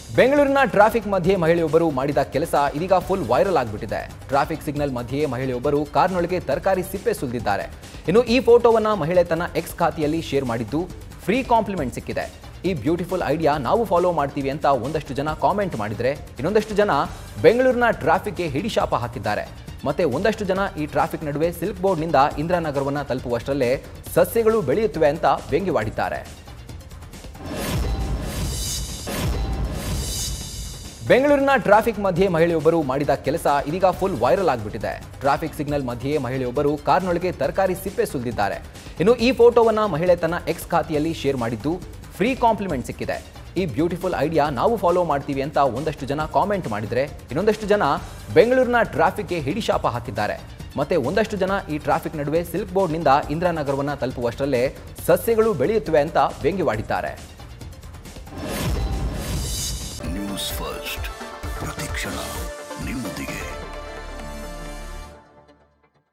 ಬೆಂಗಳೂರಿನ ಟ್ರಾಫಿಕ್ ಮಧ್ಯೆ ಮಹಿಳೆಯೊಬ್ಬರು ಮಾಡಿದ ಕೆಲಸ ಇದೀಗ ಫುಲ್ ವೈರಲ್ ಆಗಿಬಿಟ್ಟಿದೆ. ಟ್ರಾಫಿಕ್ ಸಿಗ್ನಲ್ ಮಧ್ಯೆ ಮಹಿಳೆಯೊಬ್ಬರು ಕಾರ್ನೊಳಗೆ ತರಕಾರಿ ಸಿಪ್ಪೆ ಸುಲಿದಿದ್ದಾರೆ. ಇನ್ನು ಈ ಫೋಟೋವನ್ನ ಮಹಿಳೆ ತನ್ನ ಎಕ್ಸ್ ಖಾತೆಯಲ್ಲಿ ಶೇರ್ ಮಾಡಿದ್ದು ಫ್ರೀ ಕಾಂಪ್ಲಿಮೆಂಟ್ ಸಿಕ್ಕಿದೆ. ಈ ಬ್ಯೂಟಿಫುಲ್ ಐಡಿಯಾ ನಾವು ಫಾಲೋ ಮಾಡ್ತೀವಿ ಅಂತ ಒಂದಷ್ಟು ಜನ ಕಾಮೆಂಟ್ ಮಾಡಿದ್ರೆ, ಇನ್ನೊಂದಷ್ಟು ಜನ ಬೆಂಗಳೂರಿನ ಟ್ರಾಫಿಕ್ಗೆ ಹಿಡಿಶಾಪ ಹಾಕಿದ್ದಾರೆ. ಮತ್ತೆ ಒಂದಷ್ಟು ಜನ ಈ ಟ್ರಾಫಿಕ್ ನಡುವೆ ಸಿಲ್ಕ್ ಬೋರ್ಡ್ನಿಂದ ಇಂದಿರಾನಗರವನ್ನ ತಲುಪುವಷ್ಟರಲ್ಲೇ ಸಸ್ಯಗಳು ಬೆಳೆಯುತ್ತವೆ ಅಂತ ವ್ಯಂಗ್ಯವಾಡಿದ್ದಾರೆ. ಬೆಂಗಳೂರಿನ ಟ್ರಾಫಿಕ್ ಮಧ್ಯೆ ಮಹಿಳೆಯೊಬ್ಬರು ಮಾಡಿದ ಕೆಲಸ ಇದೀಗ ಫುಲ್ ವೈರಲ್ ಆಗಿಬಿಟ್ಟಿದೆ. ಟ್ರಾಫಿಕ್ ಸಿಗ್ನಲ್ ಮಧ್ಯೆ ಮಹಿಳೆಯೊಬ್ಬರು ಕಾರ್ನೊಳಗೆ ತರಕಾರಿ ಸಿಪ್ಪೆ ಸುಲಿದಿದ್ದಾರೆ. ಇನ್ನು ಈ ಫೋಟೋವನ್ನ ಮಹಿಳೆ ತನ್ನ ಎಕ್ಸ್ ಖಾತೆಯಲ್ಲಿ ಶೇರ್ ಮಾಡಿದ್ದು ಫ್ರೀ ಕಾಂಪ್ಲಿಮೆಂಟ್ ಸಿಕ್ಕಿದೆ. ಈ ಬ್ಯೂಟಿಫುಲ್ ಐಡಿಯಾ ನಾವು ಫಾಲೋ ಮಾಡ್ತೀವಿ ಅಂತ ಒಂದಷ್ಟು ಜನ ಕಾಮೆಂಟ್ ಮಾಡಿದ್ರೆ, ಇನ್ನೊಂದಷ್ಟು ಜನ ಬೆಂಗಳೂರಿನ ಟ್ರಾಫಿಕ್ಗೆ ಹಿಡಿಶಾಪ ಹಾಕಿದ್ದಾರೆ. ಮತ್ತೆ ಒಂದಷ್ಟು ಜನ ಈ ಟ್ರಾಫಿಕ್ ನಡುವೆ ಸಿಲ್ಕ್ ಬೋರ್ಡ್ನಿಂದ ಇಂದಿರಾನಗರವನ್ನ ತಲುಪುವಷ್ಟರಲ್ಲೇ ಸಸ್ಯಗಳು ಬೆಳೆಯುತ್ತವೆ ಅಂತ ವ್ಯಂಗ್ಯವಾಡಿದ್ದಾರೆ. ನ್ಯೂಸ್ ಫಸ್ಟ್ ಪ್ರತಿಕ್ಷಣ ನಿಮ್ಮೊಂದಿಗೆ.